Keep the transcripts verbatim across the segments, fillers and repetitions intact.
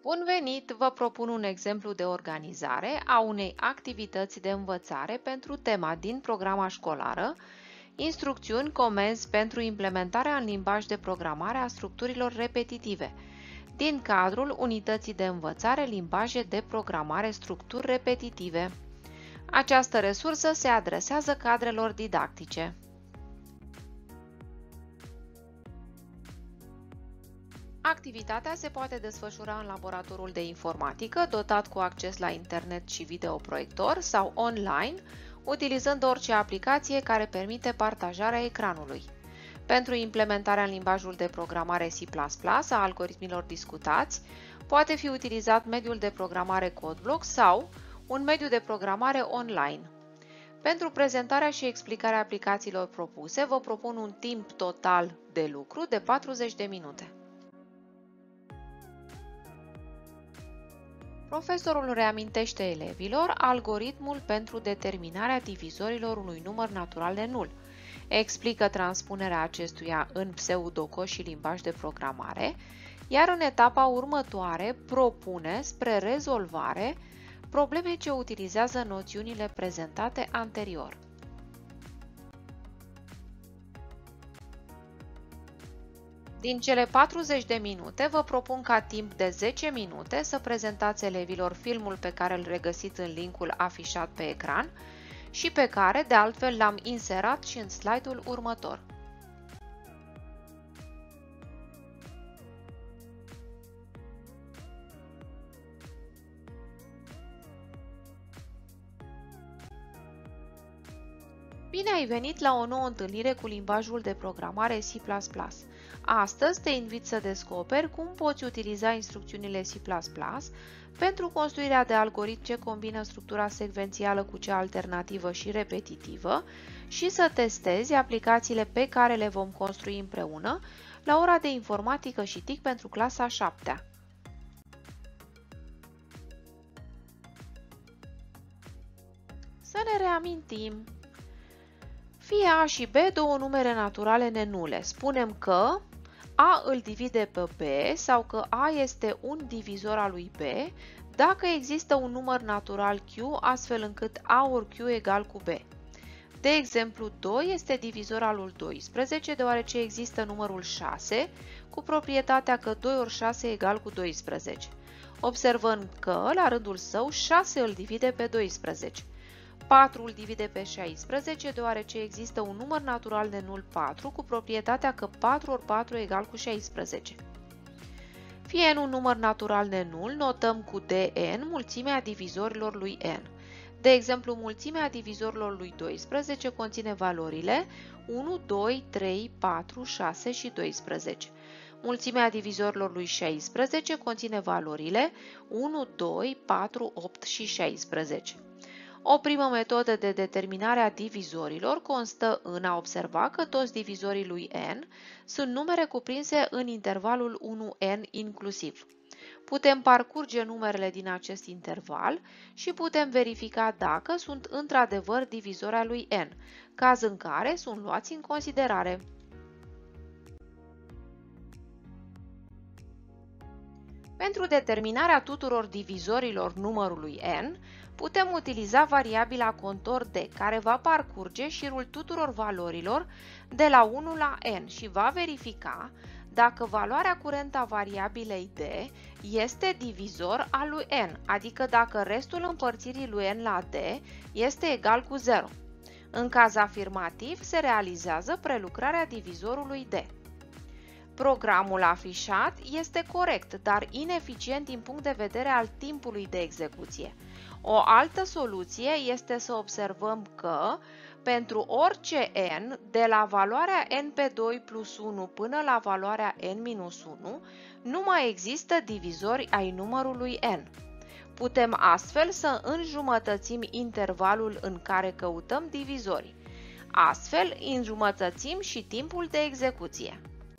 Bun venit! Vă propun un exemplu de organizare a unei activități de învățare pentru tema din programa școlară, instrucțiuni, comenzi pentru implementarea în limbaj de programare a structurilor repetitive, din cadrul unității de învățare limbaje de programare structuri repetitive. Această resursă se adresează cadrelor didactice. Activitatea se poate desfășura în laboratorul de informatică, dotat cu acces la internet și videoproiector, sau online, utilizând orice aplicație care permite partajarea ecranului. Pentru implementarea în limbajul de programare C plus plus a algoritmilor discutați, poate fi utilizat mediul de programare CodeBlock sau un mediu de programare online. Pentru prezentarea și explicarea aplicațiilor propuse, vă propun un timp total de lucru de patruzeci de minute. Profesorul reamintește elevilor algoritmul pentru determinarea divizorilor unui număr natural de nul, explică transpunerea acestuia în pseudocod și limbaj de programare, iar în etapa următoare propune spre rezolvare probleme ce utilizează noțiunile prezentate anterior. Din cele patruzeci de minute, vă propun ca timp de zece minute să prezentați elevilor filmul pe care îl regăsiți în linkul afișat pe ecran și pe care, de altfel, l-am inserat și în slide-ul următor. Bine ai venit la o nouă întâlnire cu limbajul de programare C plus plus. Astăzi te invit să descoperi cum poți utiliza instrucțiunile C plus plus pentru construirea de algoritmi ce combină structura secvențială cu cea alternativă și repetitivă și să testezi aplicațiile pe care le vom construi împreună la ora de informatică și T I C pentru clasa a șaptea. Să ne reamintim. Fie A și B două numere naturale nenule. Spunem că A îl divide pe B sau că A este un divizor al lui B dacă există un număr natural Q astfel încât A ori Q egal cu B. De exemplu, doi este divizor al lui doisprezece deoarece există numărul șase cu proprietatea că doi ori șase egal cu doisprezece. Observăm că, la rândul său, șase îl divide pe doisprezece. patru îl divide pe șaisprezece, deoarece există un număr natural de nul patru cu proprietatea că patru ori patru egal cu șaisprezece. Fie n un număr natural de nul, notăm cu dn mulțimea divizorilor lui n. De exemplu, mulțimea divizorilor lui doisprezece conține valorile unu, doi, trei, patru, șase și doisprezece. Mulțimea divizorilor lui șaisprezece conține valorile unu, doi, patru, opt și șaisprezece. O primă metodă de determinare a divizorilor constă în a observa că toți divizorii lui n sunt numere cuprinse în intervalul unu n inclusiv. Putem parcurge numerele din acest interval și putem verifica dacă sunt într-adevăr divizori al lui n, caz în care sunt luați în considerare. Pentru determinarea tuturor divizorilor numărului n, putem utiliza variabila contor d, care va parcurge șirul tuturor valorilor de la unu la n și va verifica dacă valoarea curentă a variabilei d este divizor al lui n, adică dacă restul împărțirii lui n la d este egal cu zero. În caz afirmativ, se realizează prelucrarea divizorului d. Programul afișat este corect, dar ineficient din punct de vedere al timpului de execuție. O altă soluție este să observăm că, pentru orice n, de la valoarea n pe doi plus unu până la valoarea n minus unu, nu mai există divizori ai numărului n. Putem astfel să înjumătățim intervalul în care căutăm divizori. Astfel, înjumătățim și timpul de execuție.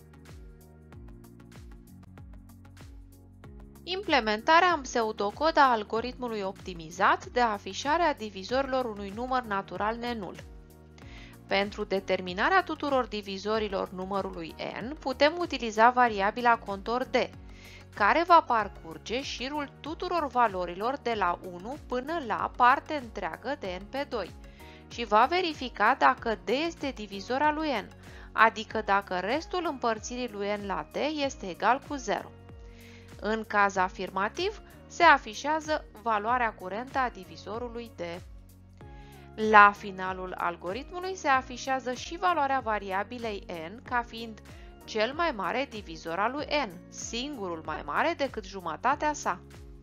Implementarea în pseudocod a algoritmului optimizat de afișare a divizorilor unui număr natural nenul. Pentru determinarea tuturor divizorilor numărului n, putem utiliza variabila contor d, care va parcurge șirul tuturor valorilor de la unu până la parte întreagă de n pe doi și va verifica dacă D este divizor al lui n, adică dacă restul împărțirii lui n la D este egal cu zero. În caz afirmativ, se afișează valoarea curentă a divizorului D. La finalul algoritmului se afișează și valoarea variabilei n ca fiind cel mai mare divizor al lui n, singurul mai mare decât jumătatea sa.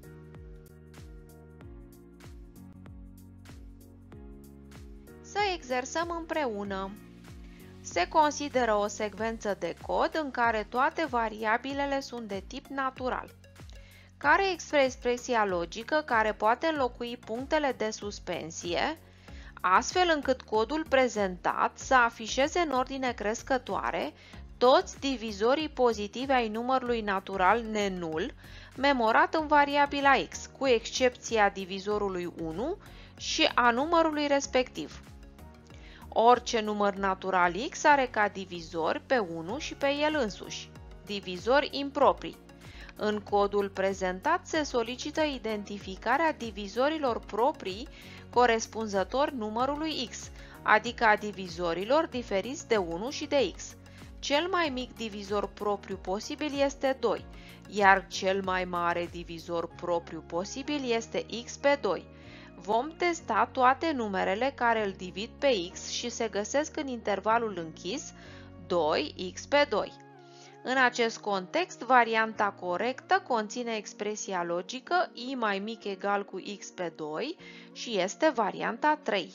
Să exersăm împreună. Se consideră o secvență de cod în care toate variabilele sunt de tip natural, care expresie expresia logică care poate înlocui punctele de suspensie, astfel încât codul prezentat să afișeze în ordine crescătoare toți divizorii pozitivi ai numărului natural nenul memorat în variabila x, cu excepția divizorului unu și a numărului respectiv. Orice număr natural x are ca divizor pe unu și pe el însuși, divizori improprii. În codul prezentat se solicită identificarea divizorilor proprii corespunzători numărului x, adică a divizorilor diferiți de unu și de x. Cel mai mic divizor propriu posibil este doi, iar cel mai mare divizor propriu posibil este x pe doi. Vom testa toate numerele care îl divid pe x și se găsesc în intervalul închis doi x pe doi. În acest context, varianta corectă conține expresia logică i mai mic egal cu x pe doi și este varianta trei.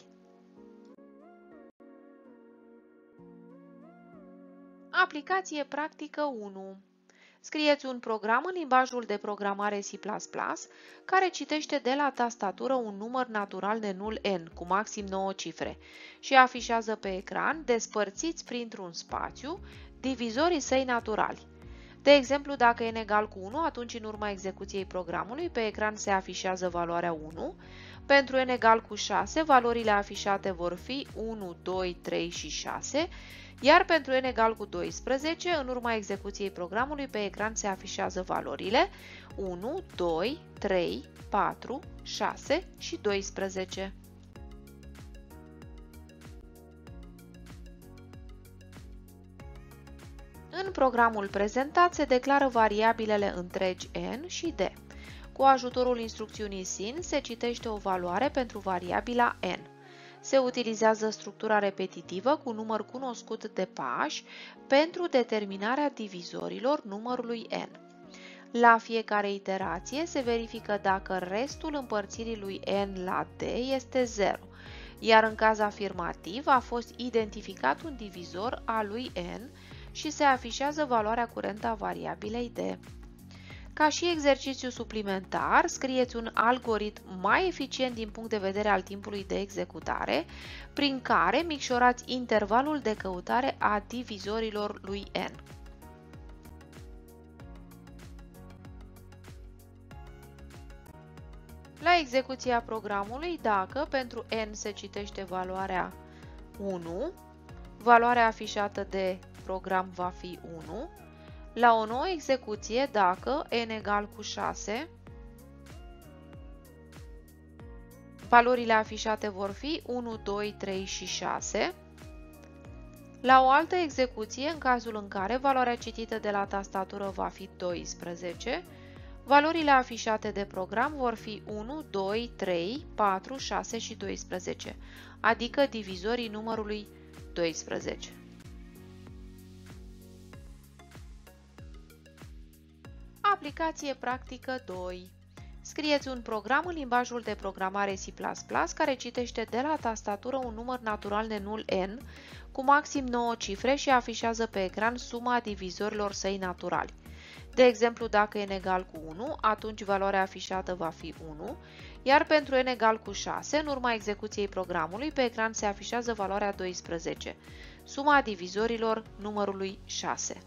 Aplicație practică unu. Scrieți un program în limbajul de programare C plus plus care citește de la tastatură un număr natural nenul n cu maxim nouă cifre și afișează pe ecran, despărțiți printr-un spațiu, divizorii săi naturali. De exemplu, dacă n egal cu unu, atunci în urma execuției programului pe ecran se afișează valoarea unu. Pentru n egal cu șase, valorile afișate vor fi unu, doi, trei și șase, iar pentru n egal cu doisprezece, în urma execuției programului pe ecran se afișează valorile unu, doi, trei, patru, șase și doisprezece. În programul prezentat se declară variabilele întregi n și d. Cu ajutorul instrucțiunii sin se citește o valoare pentru variabila n. Se utilizează structura repetitivă cu număr cunoscut de pași pentru determinarea divizorilor numărului n. La fiecare iterație se verifică dacă restul împărțirii lui n la d este zero, iar în caz afirmativ a fost identificat un divizor al lui n și se afișează valoarea curentă a variabilei d. Ca și exercițiu suplimentar, scrieți un algoritm mai eficient din punct de vedere al timpului de executare, prin care micșorați intervalul de căutare a divizorilor lui n. La execuția programului, dacă pentru n se citește valoarea unu, valoarea afișată de program va fi unu, la o nouă execuție, dacă n egal cu șase, valorile afișate vor fi unu, doi, trei și șase. La o altă execuție, în cazul în care valoarea citită de la tastatură va fi doisprezece, valorile afișate de program vor fi unu, doi, trei, patru, șase și doisprezece, adică divizorii numărului doisprezece. Aplicație practică doi. Scrieți un program în limbajul de programare C plus plus care citește de la tastatură un număr natural nenul n cu maxim nouă cifre și afișează pe ecran suma divizorilor săi naturali. De exemplu, dacă n egal cu unu, atunci valoarea afișată va fi unu, iar pentru n egal cu șase, în urma execuției programului, pe ecran se afișează valoarea doisprezece, suma divizorilor numărului șase.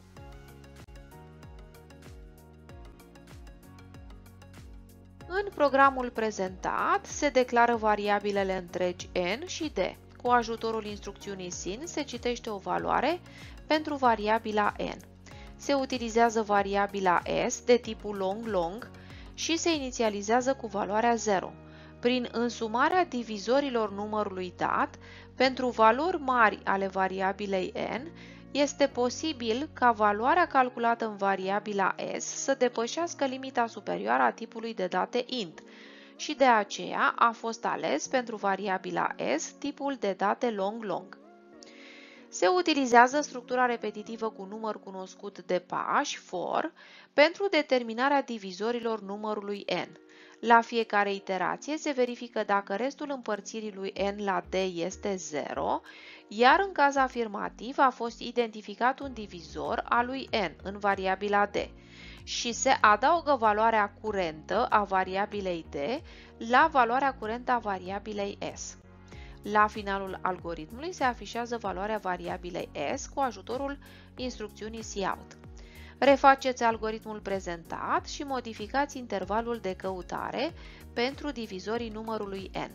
În programul prezentat se declară variabilele întregi n și d. Cu ajutorul instrucțiunii sin se citește o valoare pentru variabila n. se utilizează variabila s de tipul long-long și se inițializează cu valoarea zero. Prin însumarea divizorilor numărului dat, pentru valori mari ale variabilei n, este posibil ca valoarea calculată în variabila s să depășească limita superioară a tipului de date int și de aceea a fost ales pentru variabila s tipul de date long-long. Se utilizează structura repetitivă cu număr cunoscut de pași, for, pentru determinarea divizorilor numărului n. La fiecare iterație se verifică dacă restul împărțirii lui n la d este zero, iar în caz afirmativ a fost identificat un divizor al lui n în variabila d și se adaugă valoarea curentă a variabilei d la valoarea curentă a variabilei s. La finalul algoritmului se afișează valoarea variabilei s cu ajutorul instrucțiunii cout. Refaceți algoritmul prezentat și modificați intervalul de căutare pentru divizorii numărului n.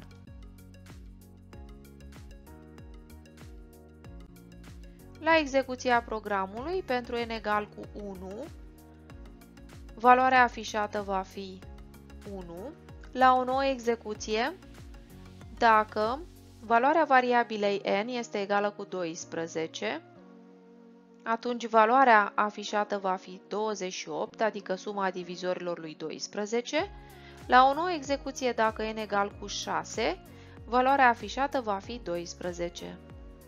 La execuția programului, pentru n egal cu unu, valoarea afișată va fi unu. La o nouă execuție, dacă valoarea variabilei n este egală cu doisprezece, atunci valoarea afișată va fi douăzeci și opt, adică suma divizorilor lui doisprezece. La o nouă execuție, dacă n egal cu șase, valoarea afișată va fi doisprezece.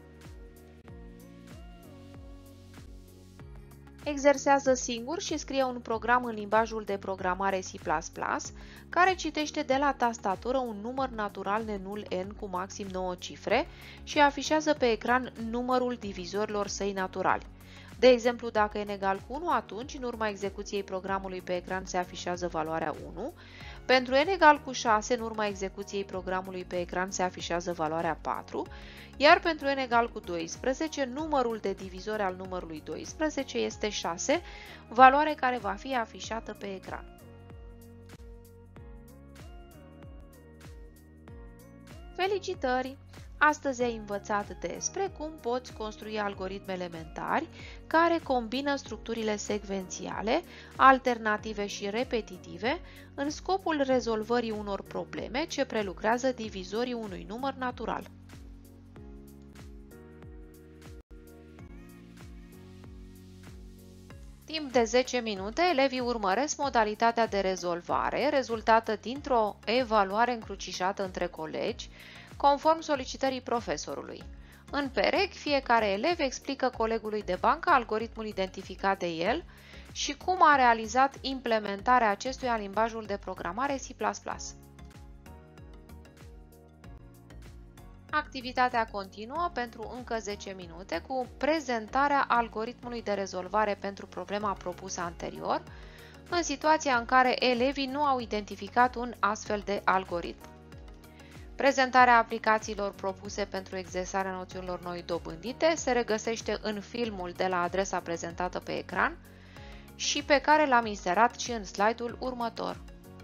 Exersează singur și scrie un program în limbajul de programare C plus plus, care citește de la tastatură un număr natural nenul n cu maxim nouă cifre și afișează pe ecran numărul divizorilor săi naturali. De exemplu, dacă n egal cu unu, atunci, în urma execuției programului pe ecran se afișează valoarea unu. Pentru n egal cu șase, în urma execuției programului pe ecran se afișează valoarea patru. Iar pentru n egal cu doisprezece, numărul de divizori al numărului doisprezece este șase, valoare care va fi afișată pe ecran. Felicitări! Astăzi ai învățat despre cum poți construi algoritmi elementari care combină structurile secvențiale, alternative și repetitive în scopul rezolvării unor probleme ce prelucrează divizorii unui număr natural. Timp de zece minute, elevii urmăresc modalitatea de rezolvare rezultată dintr-o evaluare încrucișată între colegi, conform solicitării profesorului. În perechi, fiecare elev explică colegului de bancă algoritmul identificat de el și cum a realizat implementarea acestuia în limbajul de programare C plus plus. Activitatea continuă pentru încă zece minute cu prezentarea algoritmului de rezolvare pentru problema propusă anterior, în situația în care elevii nu au identificat un astfel de algoritm. Prezentarea aplicațiilor propuse pentru exersarea noțiunilor noi dobândite se regăsește în filmul de la adresa prezentată pe ecran și pe care l-am inserat și în slide-ul următor.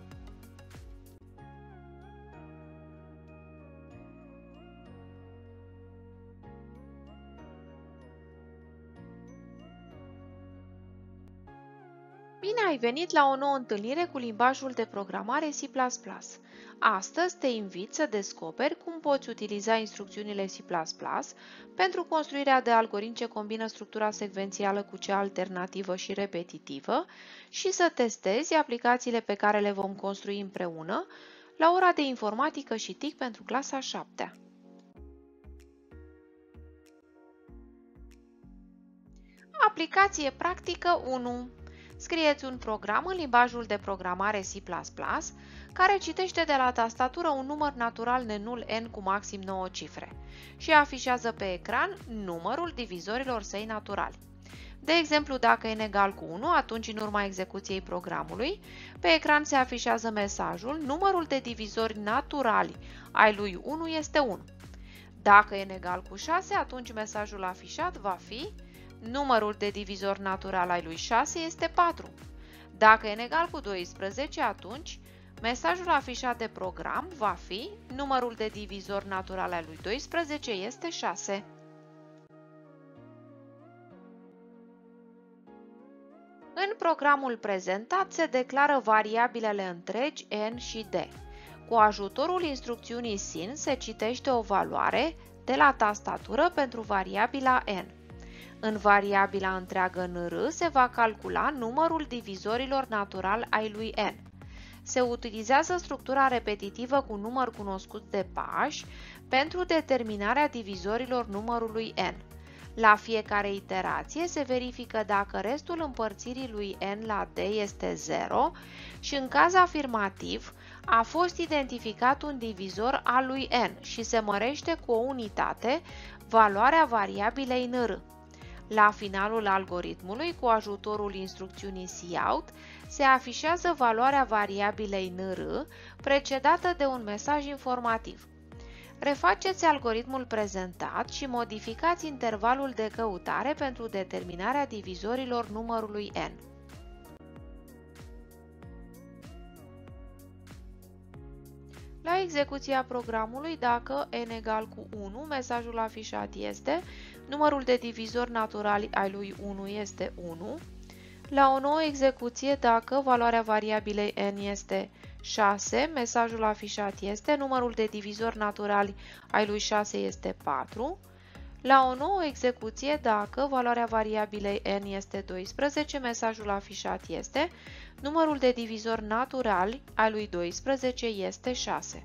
Bine ai venit la o nouă întâlnire cu limbajul de programare C plus plus. Astăzi te invit să descoperi cum poți utiliza instrucțiunile C plus plus pentru construirea de algoritmi ce combină structura secvențială cu cea alternativă și repetitivă și să testezi aplicațiile pe care le vom construi împreună la ora de informatică și T I C pentru clasa a șaptea. Aplicație practică unu. Scrieți un program în limbajul de programare C plus plus care citește de la tastatură un număr natural nenul n cu maxim nouă cifre și afișează pe ecran numărul divizorilor săi naturali. De exemplu, dacă n egal cu unu, atunci în urma execuției programului, pe ecran se afișează mesajul numărul de divizori naturali ai lui unu este unu. Dacă n egal cu șase, atunci mesajul afișat va fi numărul de divizori natural ai lui șase este patru. Dacă n egal cu doisprezece, atunci mesajul afișat de program va fi numărul de divizori natural al lui doisprezece este șase. programul prezentat se declară variabilele întregi n și d. Cu ajutorul instrucțiunii sin se citește o valoare de la tastatură pentru variabila n. În variabila întreagă nr se va calcula numărul divizorilor natural ai lui n. Se utilizează structura repetitivă cu număr cunoscut de pași pentru determinarea divizorilor numărului n. La fiecare iterație se verifică dacă restul împărțirii lui n la d este zero și în caz afirmativ a fost identificat un divizor al lui n și se mărește cu o unitate valoarea variabilei nr. La finalul algoritmului, cu ajutorul instrucțiunii cout, se afișează valoarea variabilei nr precedată de un mesaj informativ. Refaceți algoritmul prezentat și modificați intervalul de căutare pentru determinarea divizorilor numărului n. La execuția programului, dacă n egal cu unu, mesajul afișat este numărul de divizori naturali ai lui unu este unu. La o nouă execuție, dacă valoarea variabilei n este șase, mesajul afișat este numărul de divizori naturali ai lui șase este patru. La o nouă execuție, dacă valoarea variabilei n este doisprezece, mesajul afișat este numărul de divizori naturali ai lui doisprezece este șase.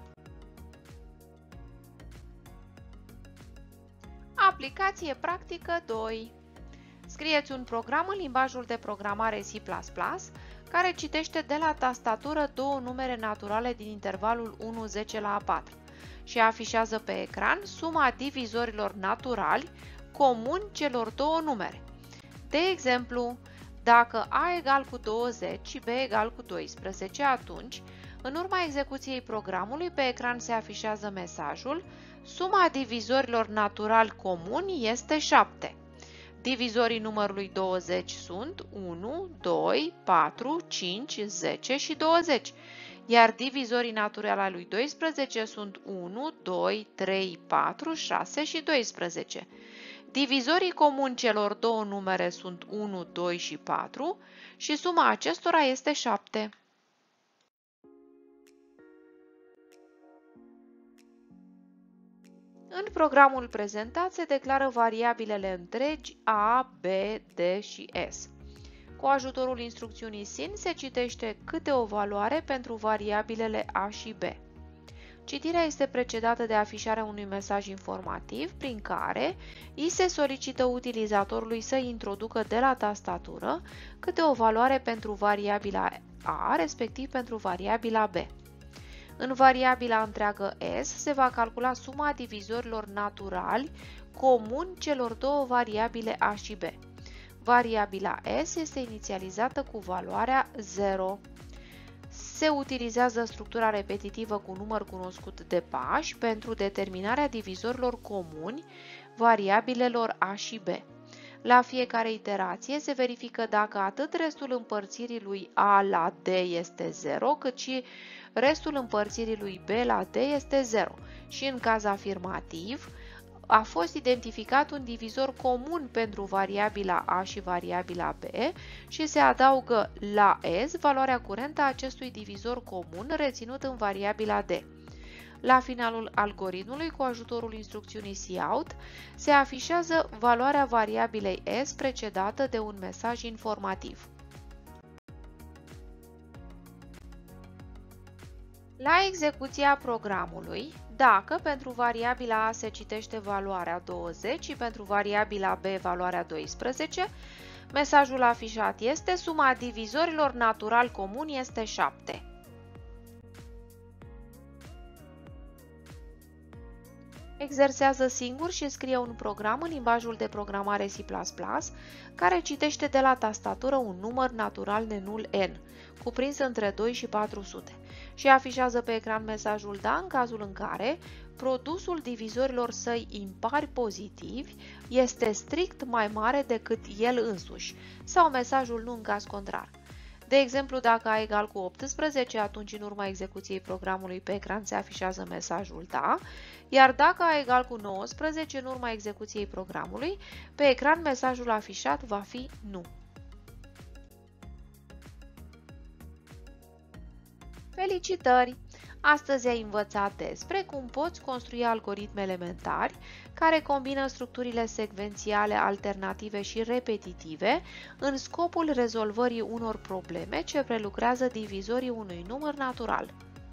Aplicație practică doi. Scrieți un program în limbajul de programare C plus plus care citește de la tastatură două numere naturale din intervalul unu zece la patru și afișează pe ecran suma divizorilor naturali comuni celor două numere. De exemplu, dacă a egal cu douăzeci și b egal cu doisprezece, atunci, în urma execuției programului, pe ecran se afișează mesajul suma divizorilor naturali comuni este șapte. Divizorii numărului douăzeci sunt unu, doi, patru, cinci, zece și douăzeci, iar divizorii naturali ai lui doisprezece sunt unu, doi, trei, patru, șase și doisprezece. Divizorii comuni celor două numere sunt unu, doi și patru și suma acestora este șapte. În programul prezentat se declară variabilele întregi a, b, d și s. Cu ajutorul instrucțiunii sin se citește câte o valoare pentru variabilele a și b. Citirea este precedată de afișarea unui mesaj informativ prin care îi se solicită utilizatorului să introducă de la tastatură câte o valoare pentru variabila a, respectiv pentru variabila b. În variabila întreagă s se va calcula suma divizorilor naturali comuni celor două variabile a și b. Variabila s este inițializată cu valoarea zero. Se utilizează structura repetitivă cu număr cunoscut de pași pentru determinarea divizorilor comuni variabilelor a și b. La fiecare iterație se verifică dacă atât restul împărțirii lui a la d este zero, cât și restul împărțirii lui b la d este zero și, în caz afirmativ, a fost identificat un divizor comun pentru variabila a și variabila b și se adaugă la s valoarea curentă a acestui divizor comun reținut în variabila d. La finalul algoritmului, cu ajutorul instrucțiunii cout, se afișează valoarea variabilei s precedată de un mesaj informativ. La execuția programului, dacă pentru variabila a se citește valoarea douăzeci și pentru variabila b valoarea doisprezece, mesajul afișat este suma divizorilor natural comuni este șapte. Exersează singur și scrie un program în limbajul de programare C plus plus care citește de la tastatură un număr natural nenul n, cuprins între doi și patru sute, și afișează pe ecran mesajul da în cazul în care produsul divizorilor săi impari pozitivi este strict mai mare decât el însuși, sau mesajul nu în caz contrar. De exemplu, dacă a egal cu optsprezece, atunci în urma execuției programului pe ecran se afișează mesajul da, iar dacă a egal cu nouăsprezece, în urma execuției programului, pe ecran mesajul afișat va fi nu. Felicitări! Astăzi ai învățat despre cum poți construi algoritmi elementari care combină structurile secvențiale alternative și repetitive în scopul rezolvării unor probleme ce prelucrează divizorii unui număr natural.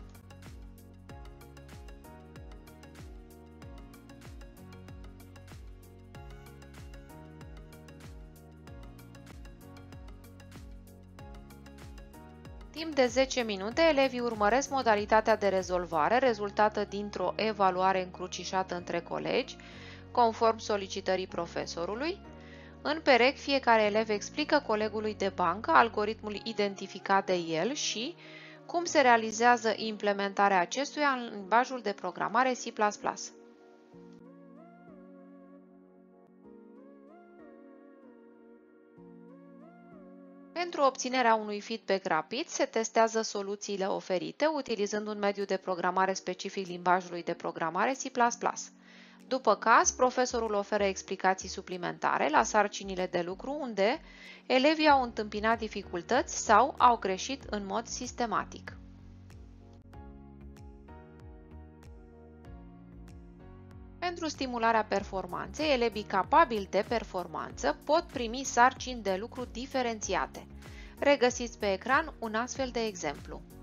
Timp de zece minute, elevii urmăresc modalitatea de rezolvare rezultată dintr-o evaluare încrucișată între colegi, conform solicitării profesorului. În perechi, fiecare elev explică colegului de bancă algoritmul identificat de el și cum se realizează implementarea acestuia în limbajul de programare C plus plus. Pentru obținerea unui feedback rapid, se testează soluțiile oferite utilizând un mediu de programare specific limbajului de programare C plus plus. După caz, profesorul oferă explicații suplimentare la sarcinile de lucru unde elevii au întâmpinat dificultăți sau au greșit în mod sistematic. Pentru stimularea performanței, elevii capabili de performanță pot primi sarcini de lucru diferențiate. Regăsiți pe ecran un astfel de exemplu.